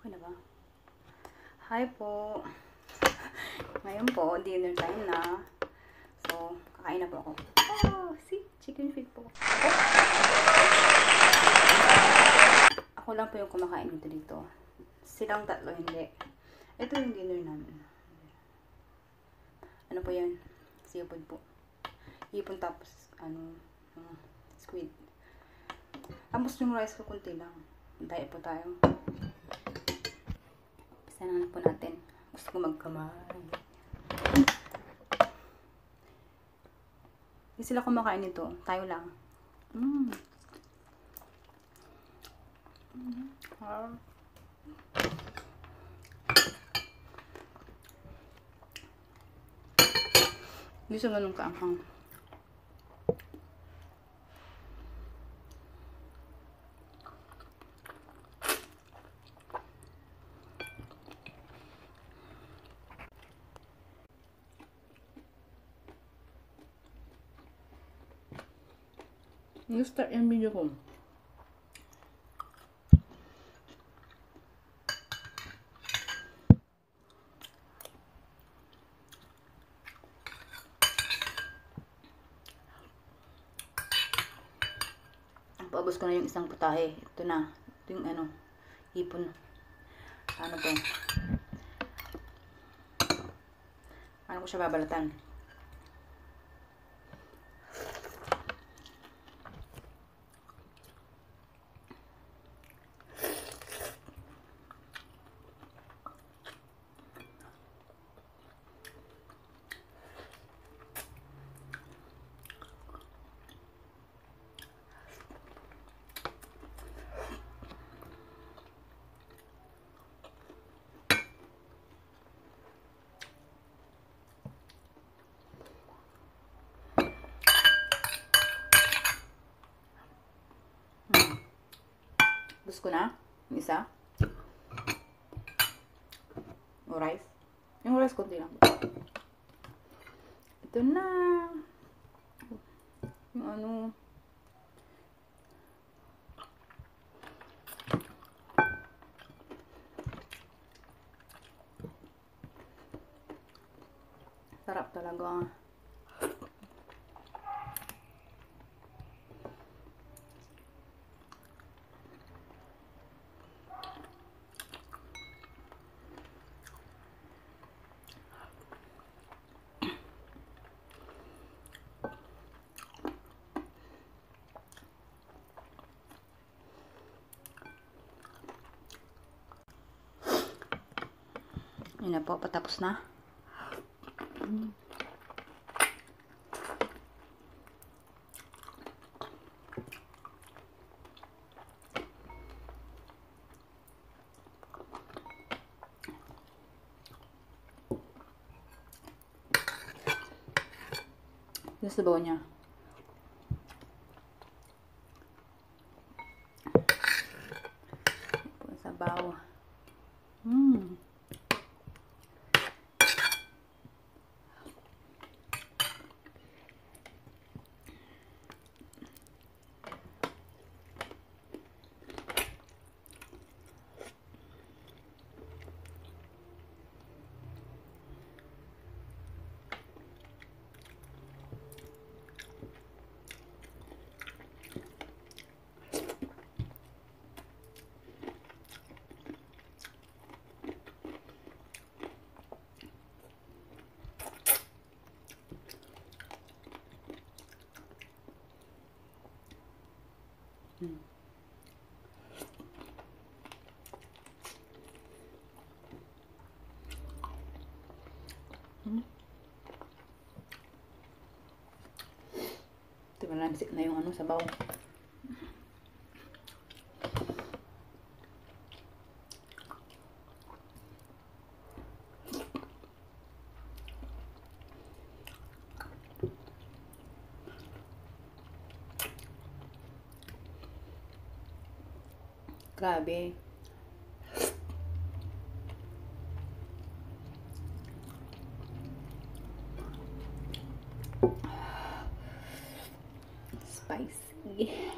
Okay na ba? Hi po. Ngayon po, dinner time na. So, kakain na po ako. Oh, see? Chicken feet po. Ako lang po yung kumakain dito. Silang tatlo, hindi. Ito yung dinner namin. Ano po yan? Seafood po. Hipon tapos, squid. Tapos yung rice ko, kunti lang. Dahil po tayo. Sana na po natin. Gusto ko magkamay. Hindi sila kumakain nito. Tayo lang. Hindi siya ganun kaanghang. Start yung video ko. Paubos ko na yung isang putahe. Ito na. Ito yung hipon. Ano to? Ano ko siya babalatan? Ubos ko na. Yung isa. O rice. Yung rice konti lang. Ito na. Yung sarap talaga. Yun na po, patapos na. Yung sabaw niya. Sabaw. Ito malansik na yung sabaw. Grabe. Spicy.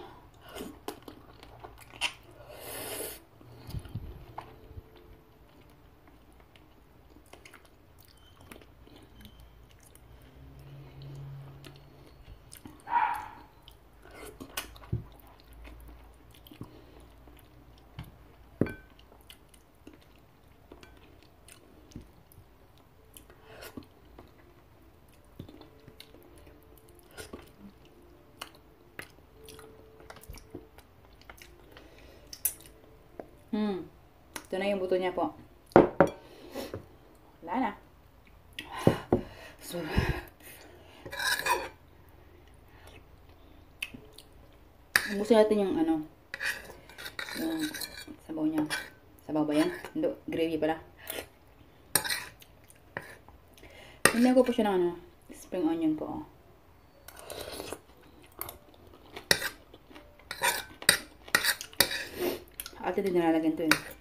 Ito na yung buto niya po. Wala na. So, ubusin natin yung ano, yung sabaw niya. Sabaw ba yan? Hindi, gravy pala. Hindi ko po siya ng ano, spring onion po. Oh. Ate din nilalagyan to eh.